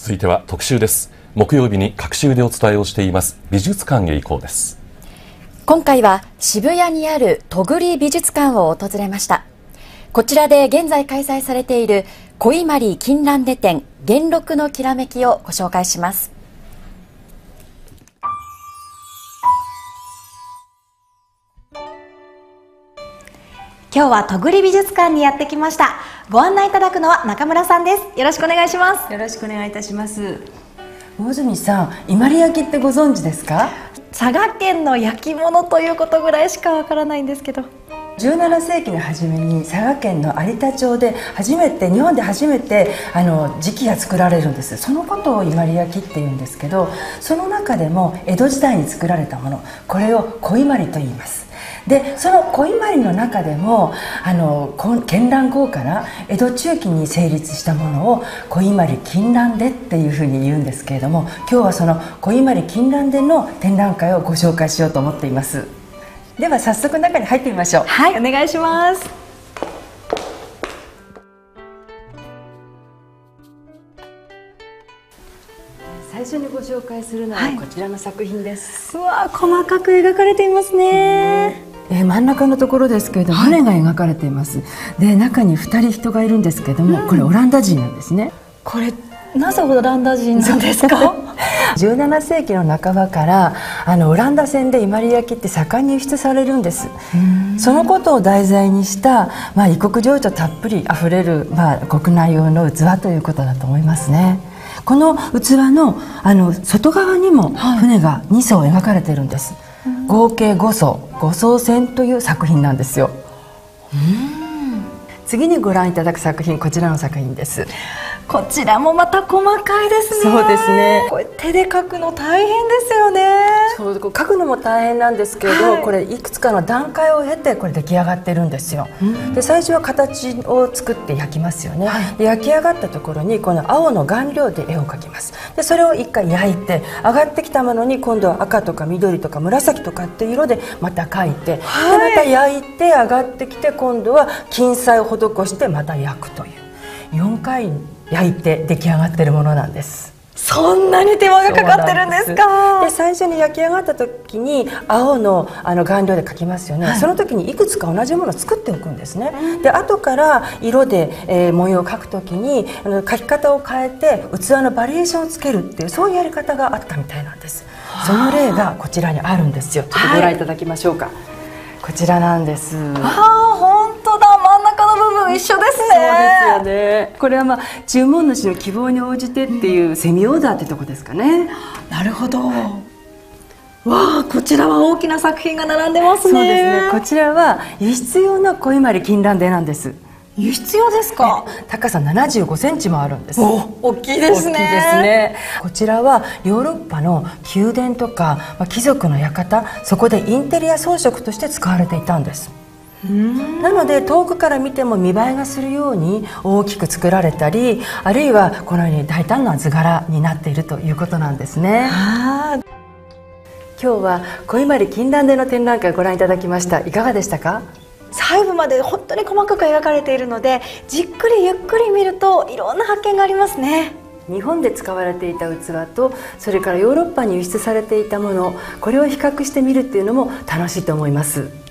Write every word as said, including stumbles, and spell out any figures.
続いては特集です。木曜日に各週でお伝えをしています美術館へ行こうです。 今回は渋谷にある戸栗美術館を訪れました。こちらで現在開催されている古伊万里金蘭出展元禄のきらめきをご紹介します。 今日は戸栗美術館にやってきました。ご案内いただくのは中村さんです。よろしくお願いします。 よろしくお願いいたします。魚住さん、伊万里焼ってご存知ですか？ 佐賀県の焼き物ということぐらいしかわからないんですけど、 じゅうななせいきの初めに佐賀県の有田町で初めて日本で初めてあの磁器が作られるんです。そのことを伊万里焼っていうんですけど、その中でも江戸時代に作られたもの、これを古伊万里と言います。でその古伊万里の中でもあの絢爛豪華な江戸中期に成立したものを古伊万里金蘭出っていうふうに言うんですけれども、今日はその古伊万里金蘭出の展覧会をご紹介しようと思っています。では早速中に入ってみましょう。 はい、お願いします。 最初にご紹介するのはこちらの作品です。 はい、うわ、細かく描かれていますね。 えー、真ん中のところですけれども、船が描かれています。で中にふたり人がいるんですけれども、うん、これオランダ人なんですね。 これなぜオランダ人なんですか？ じゅうななせいきの半ばからあのオランダ船で伊万里焼って盛んに輸出されるんです。そのことを題材にした、まあ、異国情緒たっぷりあふれる、まあ、国内用の器ということだと思いますね。この器の、あの外側にも船がにそう描かれているんです。合計ごそう、ごそう船という作品なんですよ。うん、次にご覧いただく作品、こちらの作品です。 こちらもまた細かいですね。 そうですね。 これ手で描くの大変ですよね。 そう描くのも大変なんですけれど、はい、これいくつかの段階を経てこれ出来上がってるんですよ。で最初は形を作って焼きますよね。はい、で焼き上がったところにこの青の顔料で絵を描きます。でそれを一回焼いて上がってきたものに今度は赤とか緑とか紫とかっていう色でまた描いて、はい、でまた焼いて上がってきて今度は金彩を施してまた焼くというよんかい焼いて出来上がっているものなんです。 そんなに手間がかかってるんですか？ で最初に焼き上がった時に青のあの顔料で描きますよね。はい、その時にいくつか同じものを作っておくんですね。で後から色で、えー、模様を描く時にあの描き方を変えて器のバリエーションをつけるっていうそういうやり方があったみたいなんです。その例がこちらにあるんですよ。ちょっとご覧いただきましょうか。はい、こちらなんです。 ああ、本当だ。真ん中の部分一緒ですね。 そうですよね。これはまあ注文主の希望に応じてっていうセミオーダーってとこですかね。 なるほど。わあ、こちらは大きな作品が並んでますね。 そうですね。こちらは輸出用の古伊万里金蘭出なんです。 輸出用ですか？ 高さななじゅうごセンチもあるんです。 お、大きいですね。 大きいですね。こちらはヨーロッパの宮殿とか、まあ、貴族の館、そこでインテリア装飾として使われていたんです。なので遠くから見ても見栄えがするように大きく作られたり、あるいはこのように大胆な図柄になっているということなんですね。今日は古伊万里金蘭出の展覧会をご覧いただきました。いかがでしたか？ 細部まで本当に細かく描かれているので、じっくりゆっくり見るといろんな発見がありますね。 日本で使われていた器とそれからヨーロッパに輸出されていたもの、これを比較してみるっていうのも楽しいと思います。